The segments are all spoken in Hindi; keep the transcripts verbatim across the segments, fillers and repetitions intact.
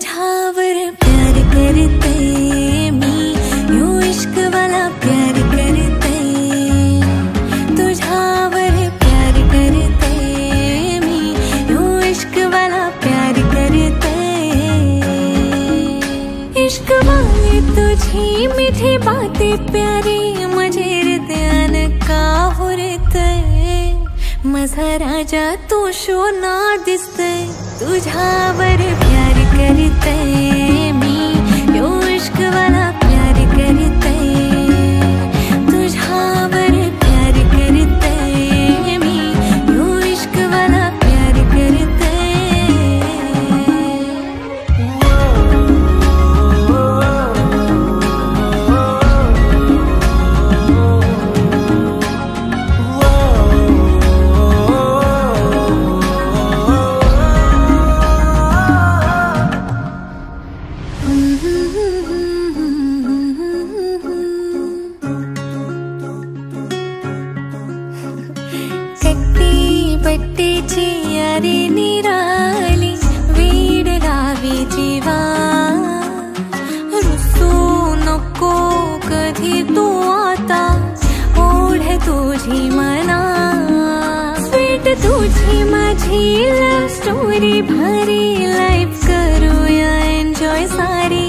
तुझावर प्यार करते मी यो इश्क वाला प्यार करते तुझावर प्यार करते मी यो इश्क वाला प्यार करते इश्क वाली तुझी मीठी बातें प्यारी माझे हृदयान का हुरते माझा राजा तू शोना दिसते तुझावर प्यार करते मी यो इश्क वाला प्यार करते तुझावर प्यार करते मी यो इश्क वाला प्यार करते बट्टेची यारी निराली वीड लावी जीवा रुसू नको कधी तू आता ओढे तुझी मना स्वीट तुझी माझी लव स्टोरी भारी लाईफ करूया एन्जॉय सारी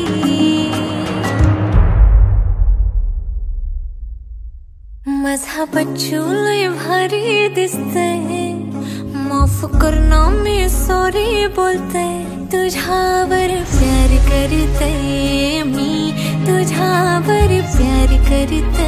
माझा बच्चू लय भारी दिसतंय माफ करना मैं सॉरी बोलते तुझावर प्यार करते मी तुझावर प्यार करते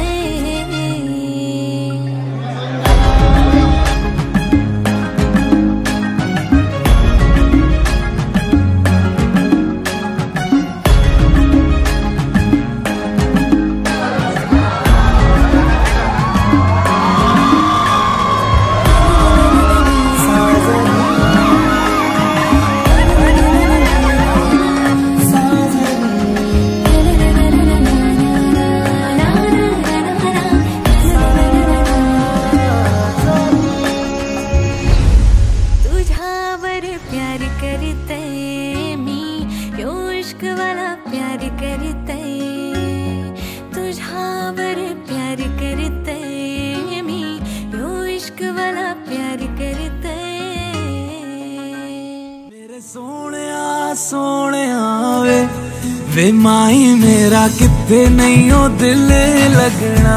वे माई मेरा किते नहीं ओ दिल लगना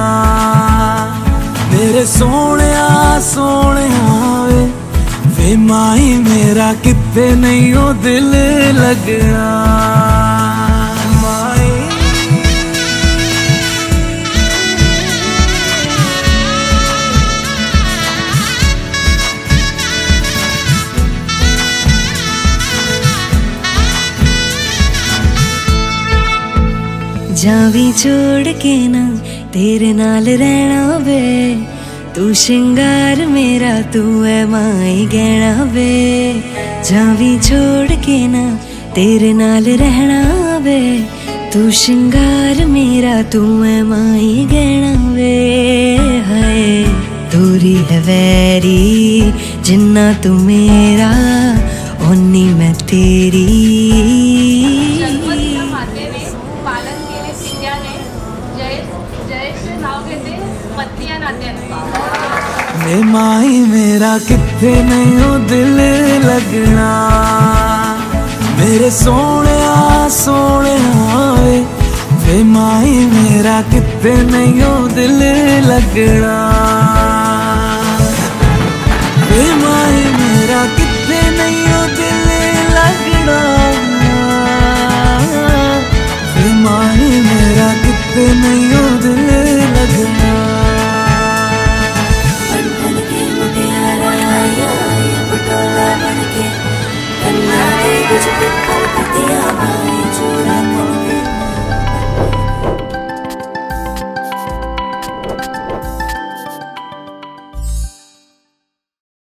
मेरे सोने सोने वे वे माई मेरा किते नहीं ओ दिल लगना जावी छोड़ के ना तेरे नाल रहना वे तू श्रृंगार मेरा तू है माई गहना वे जावी छोड़ के ना तेरे नाल रहना वे तू श्रृंगार मेरा तू है माई गहना वे हाय दूरी है वैरी जिन्ना तू मेरा ओनी मैं तेरी वे माई मेरा किथे नहीं ओ दिल लगना मेरे सोने सोने वे वे माई मेरा किथे नहीं ओ दिल लगना वे माई मेरा किथे नहीं ओ दिल लगना